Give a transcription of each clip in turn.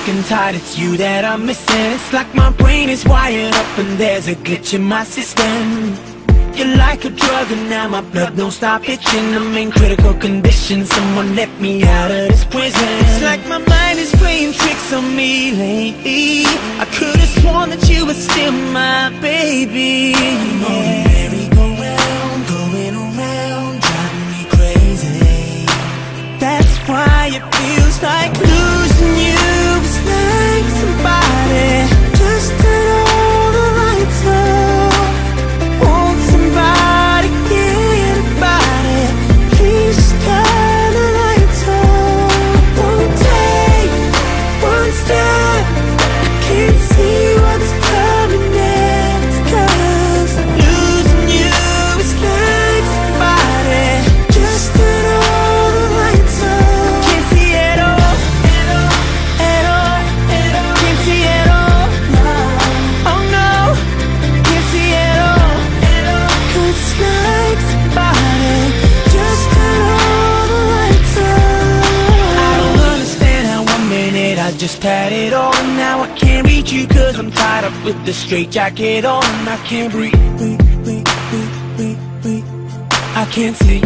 and tired, it's you that I'm missing. It's like my brain is wired up and there's a glitch in my system. You're like a drug and now my blood don't stop itching. I'm in critical condition, someone let me out of this prison. It's like my mind is playing tricks on me lately. I could've sworn that you were still my baby. I'm on a merry-go-round, going around, driving me crazy. That's why it feels like losing you. It's like somebody just turned all the lights off. Won't somebody get about it? Please just turn the lights off. Won't take one step, I can't see what's coming next. 'Cause losing you is like somebody just turned all the lights off. Can't see it all, at all, at all, at all. Can't see it all, no. Oh no, can't see it all, at all. 'Cause it's like somebody just turned all the lights off. I don't understand how 1 minute I just had it all, and now I can't reach you 'cause I'm tied up with the straight jacket on. I can't breathe, breathe, breathe, breathe, breathe, breathe. I can't see.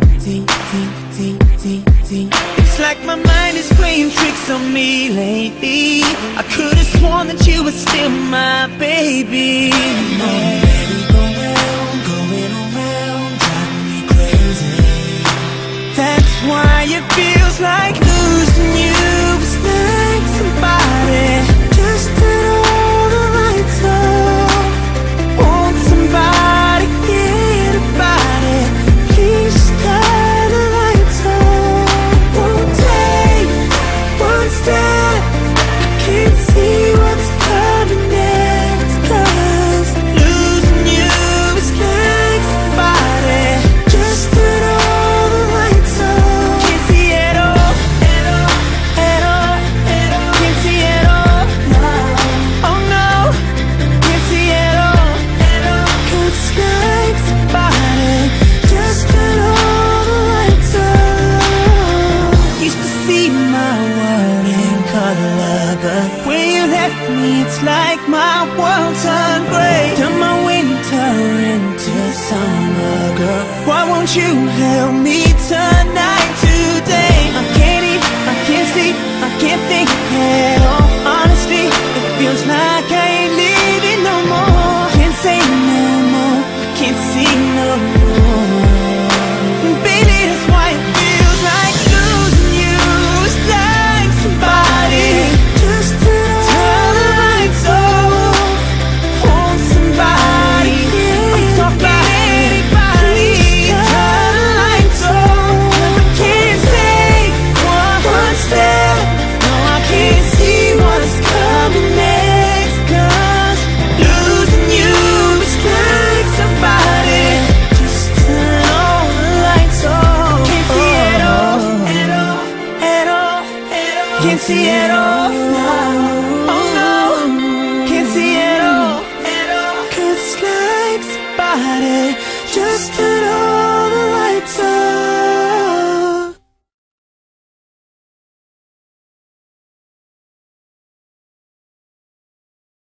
It's like my mind is playing tricks on me lately. I could've sworn that you were still my baby. I'm on a merry-go-round, going around, driving me crazy. That's why it feels like losing you. It's like somebody just turned all the lights off. Won't somebody get about it? Please just turn the lights off. Won't take one step, I can't see what's coming next. 'Cause losing you is like somebody just turned all the lights off. Can't see it all, at all, at all, at all. Can't see it all, no. Oh no, can't see it all, at all. 'Cause it's like somebody just turned all the lights off. Used to see my world in color, but when you left me, it's like my world turned gray. Turn my winter into summer, girl. Why won't you help me tonight, today? I can't eat, I can't sleep, I can't think at all. Honestly, it feels like I ain't living no more. Can't say no more, I can't see no more. Baby, that's why it feels like losing you. It's like somebody just turn the lights off. Want somebody, I'm talking anybody, turn the lights off. 'Cause I can't say one step, no, I can't see what's coming next. 'Cause losing you is like somebody just turn all the lights off. Can't see it all, at all, at all, at all. Can't see it all, no. Oh no, can't see it all, at all. 'Cause it's like somebody just